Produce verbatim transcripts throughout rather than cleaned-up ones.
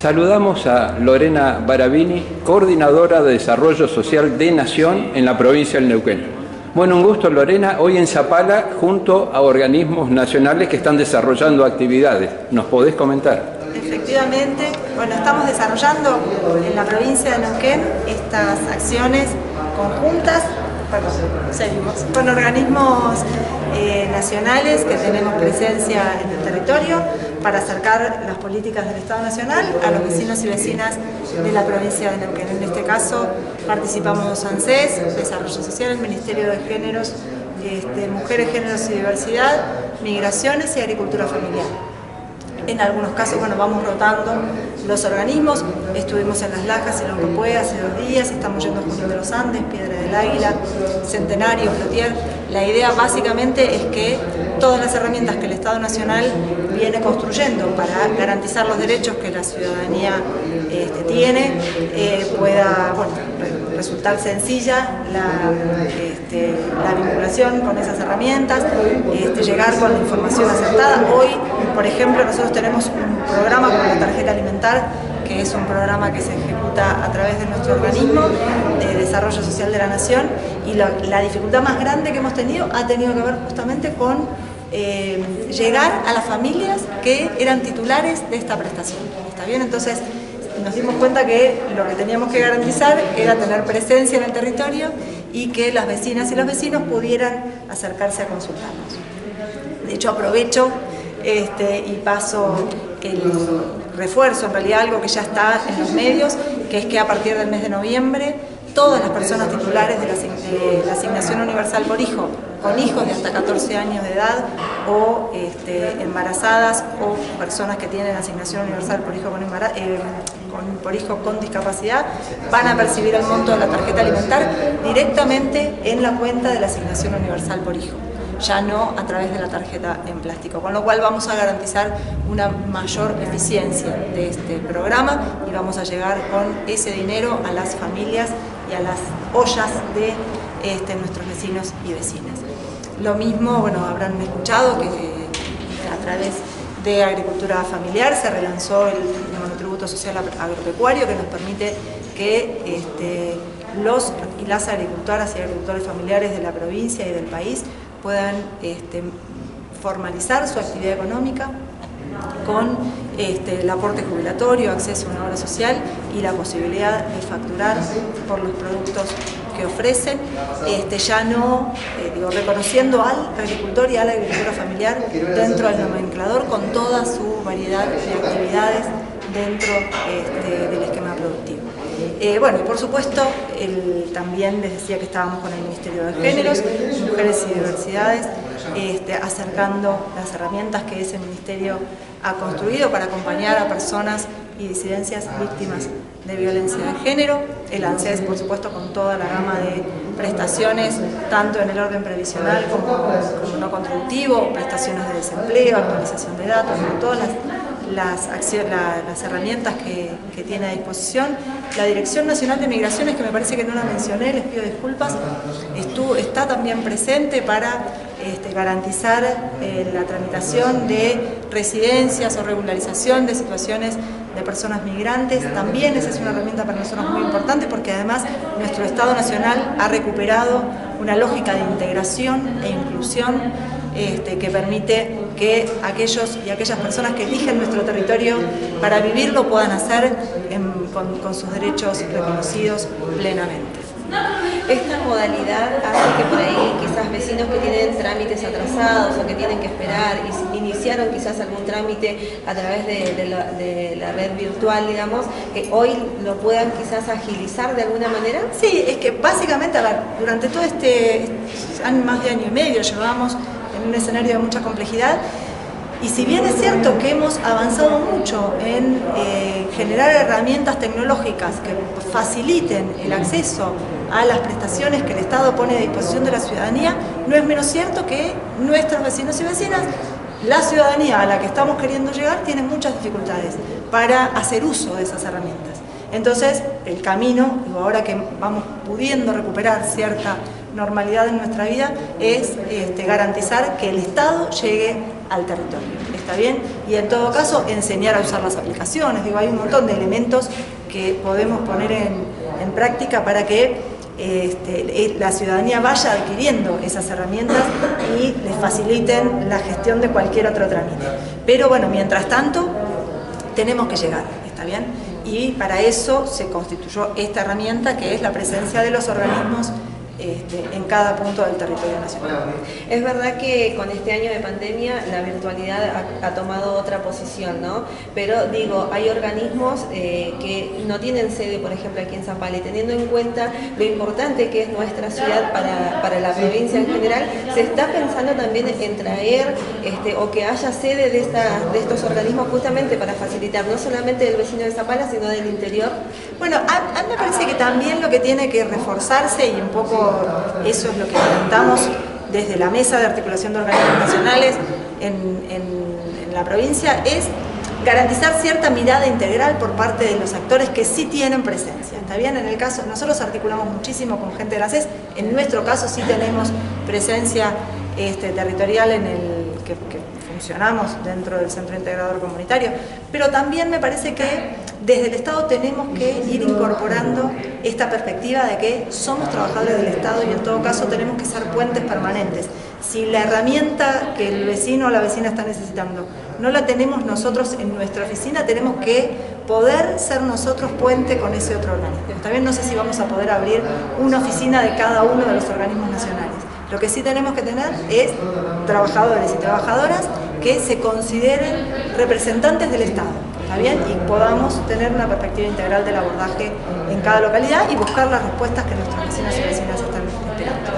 Saludamos a Lorena Barabini, coordinadora de Desarrollo Social de Nación en la provincia del Neuquén. Bueno, un gusto, Lorena, hoy en Zapala junto a organismos nacionales que están desarrollando actividades. ¿Nos podés comentar? Efectivamente, bueno, estamos desarrollando en la provincia de Neuquén estas acciones conjuntas, perdón, seguimos, con organismos eh, nacionales que tenemos presencia en el territorio para acercar las políticas del Estado Nacional a los vecinos y vecinas de la provincia de Neuquén. En este caso participamos ANSES, Desarrollo Social, el Ministerio de Géneros, este, Mujeres, Géneros y Diversidad, Migraciones y Agricultura Familiar. En algunos casos, bueno, vamos rotando los organismos. Estuvimos en Las Lajas y Loncopué hace dos días, estamos yendo a Junín de los Andes, Piedra del Águila, Centenario, Plotier. La idea básicamente es que todas las herramientas que el Estado Nacional viene construyendo para garantizar los derechos que la ciudadanía este, tiene, eh, pueda bueno, resultar sencilla la, este, la vinculación con esas herramientas, este, llegar con la información acertada. Hoy, por ejemplo, nosotros tenemos un programa como la tarjeta alimentar, que es un programa que se ejecuta a través de nuestro organismo de Desarrollo Social de la Nación, y la, la dificultad más grande que hemos tenido ha tenido que ver justamente con eh, llegar a las familias que eran titulares de esta prestación. ¿Está bien? Entonces nos dimos cuenta que lo que teníamos que garantizar era tener presencia en el territorio y que las vecinas y los vecinos pudieran acercarse a consultarnos. De hecho, aprovecho Este, y paso el refuerzo, en realidad algo que ya está en los medios, que es que a partir del mes de noviembre todas las personas titulares de la, de la asignación universal por hijo, con hijos de hasta catorce años de edad o este, embarazadas o personas que tienen asignación universal por hijo con, eh, con, por hijo con discapacidad, van a percibir el monto de la tarjeta alimentar directamente en la cuenta de la asignación universal por hijo, ya no a través de la tarjeta en plástico, con lo cual vamos a garantizar una mayor eficiencia de este programa y vamos a llegar con ese dinero a las familias y a las ollas de este, nuestros vecinos y vecinas. Lo mismo, bueno, habrán escuchado que a través de Agricultura Familiar se relanzó el monotributo social agropecuario, que nos permite que este, los y las agricultoras y agricultores familiares de la provincia y del país puedan este, formalizar su actividad económica con este, el aporte jubilatorio, acceso a una obra social y la posibilidad de facturar por los productos que ofrecen, este, ya no, eh, digo, reconociendo al agricultor y a la agricultura familiar dentro del nomenclador con toda su variedad de actividades dentro este, del esquema productivo. Eh, bueno, y por supuesto, el, también les decía que estábamos con el Ministerio de Géneros, Mujeres y Diversidades, este, acercando las herramientas que ese ministerio ha construido para acompañar a personas y disidencias víctimas de violencia de género. El ANSES, por supuesto, con toda la gama de prestaciones, tanto en el orden previsional como, como no contributivo, prestaciones de desempleo, actualización de datos, con todas las Las, acciones, la, las herramientas que, que tiene a disposición. La Dirección Nacional de Migraciones, que me parece que no la mencioné, les pido disculpas, estuvo, está también presente para este, garantizar eh, la tramitación de residencias o regularización de situaciones de personas migrantes. También esa es una herramienta para nosotros muy importante, porque además nuestro Estado Nacional ha recuperado una lógica de integración e inclusión Este, que permite que aquellos y aquellas personas que eligen nuestro territorio para vivirlo puedan hacer en, con, con sus derechos reconocidos plenamente. Esta modalidad hace que por ahí quizás vecinos que tienen trámites atrasados o que tienen que esperar y iniciaron quizás algún trámite a través de, de, la, de la red virtual, digamos, que hoy lo puedan quizás agilizar de alguna manera. Sí, es que básicamente, a ver, durante todo este año, más de año y medio, llevamos en un escenario de mucha complejidad, y si bien es cierto que hemos avanzado mucho en eh, generar herramientas tecnológicas que faciliten el acceso a las prestaciones que el Estado pone a disposición de la ciudadanía, no es menos cierto que nuestros vecinos y vecinas, la ciudadanía a la que estamos queriendo llegar, tiene muchas dificultades para hacer uso de esas herramientas. Entonces, el camino, digo, ahora que vamos pudiendo recuperar cierta normalidad en nuestra vida es este, garantizar que el Estado llegue al territorio, ¿está bien? Y en todo caso enseñar a usar las aplicaciones. Digo, hay un montón de elementos que podemos poner en, en práctica para que este, la ciudadanía vaya adquiriendo esas herramientas y les faciliten la gestión de cualquier otro trámite. Pero bueno, mientras tanto, tenemos que llegar, ¿está bien? Y para eso se constituyó esta herramienta que es la presencia de los organismos Este, en cada punto del territorio nacional. Es verdad que con este año de pandemia la virtualidad ha, ha tomado otra posición, ¿no? Pero digo, hay organismos eh, que no tienen sede, por ejemplo, aquí en Zapala, y teniendo en cuenta lo importante que es nuestra ciudad para, para la provincia en general, se está pensando también en traer este, o que haya sede de, esta, de estos organismos justamente para facilitar no solamente del vecino de Zapala, sino del interior. Bueno, a, a mí me parece que también lo que tiene que reforzarse, y un poco eso es lo que intentamos desde la Mesa de Articulación de Organismos Nacionales en, en, en la provincia, es garantizar cierta mirada integral por parte de los actores que sí tienen presencia. ¿Está bien? En el caso, nosotros articulamos muchísimo con gente de la C E S, en nuestro caso sí tenemos presencia este, territorial en el que, que funcionamos dentro del Centro Integrador Comunitario, pero también me parece que desde el Estado tenemos que ir incorporando esta perspectiva de que somos trabajadores del Estado y en todo caso tenemos que ser puentes permanentes. Si la herramienta que el vecino o la vecina está necesitando no la tenemos nosotros en nuestra oficina, tenemos que poder ser nosotros puente con ese otro organismo. También no sé si vamos a poder abrir una oficina de cada uno de los organismos nacionales. Lo que sí tenemos que tener es trabajadores y trabajadoras que se consideren representantes del Estado, ¿está bien? Y podamos tener una perspectiva integral del abordaje en cada localidad y buscar las respuestas que nuestros vecinos y vecinas están esperando.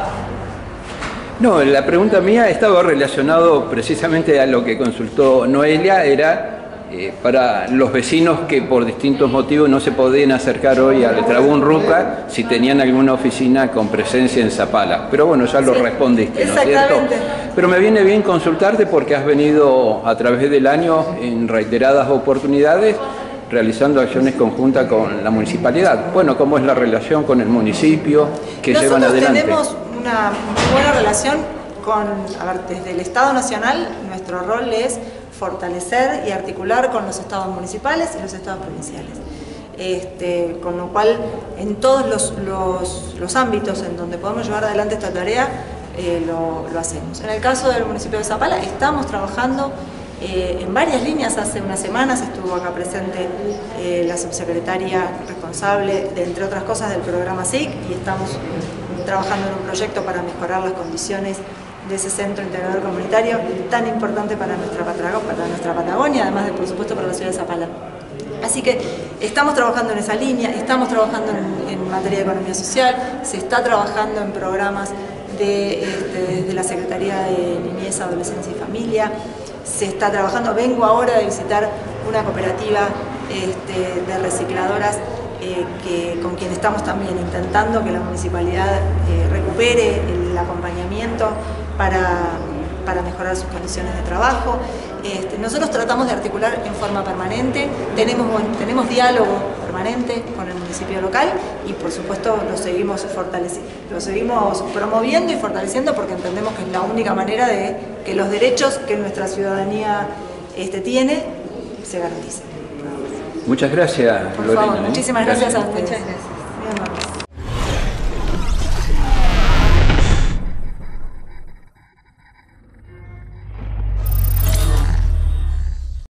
No, la pregunta mía estaba relacionado precisamente a lo que consultó Noelia, era eh, para los vecinos que por distintos motivos no se podían acercar hoy al Trabún Ruca, si tenían alguna oficina con presencia en Zapala. Pero bueno, ya lo sí, respondiste, ¿no es cierto? Pero me viene bien consultarte porque has venido a través del año en reiteradas oportunidades realizando acciones conjuntas con la municipalidad. Bueno, ¿cómo es la relación con el municipio que Nosotros llevan adelante? Tenemos una muy buena relación con, a ver, desde el Estado Nacional, nuestro rol es fortalecer y articular con los estados municipales y los estados provinciales. Este, con lo cual, en todos los, los, los ámbitos en donde podemos llevar adelante esta tarea, eh, lo, lo hacemos. En el caso del municipio de Zapala, estamos trabajando eh, en varias líneas. Hace unas semanas estuvo acá presente eh, la subsecretaria responsable, de, entre otras cosas, del programa S I C, y estamos trabajando en un proyecto para mejorar las condiciones de ese centro integrador comunitario tan importante para nuestra, para nuestra Patagonia, además de, por supuesto, para la ciudad de Zapala. Así que estamos trabajando en esa línea, estamos trabajando en, en materia de economía social, se está trabajando en programas de, este, desde la Secretaría de Niñez, Adolescencia y Familia, se está trabajando, vengo ahora de visitar una cooperativa este, de recicladoras eh, que, con quien estamos también intentando que la municipalidad eh, recupere el acompañamiento para, para mejorar sus condiciones de trabajo. Este, nosotros tratamos de articular en forma permanente, tenemos, bueno, tenemos diálogo permanente con el municipio local y por supuesto lo seguimos fortaleciendo, lo seguimos promoviendo y fortaleciendo porque entendemos que es la única manera de que los derechos que nuestra ciudadanía este, tiene se garanticen. Muchas gracias, Por Lorena. favor, muchísimas gracias, gracias a ustedes. Muchas gracias.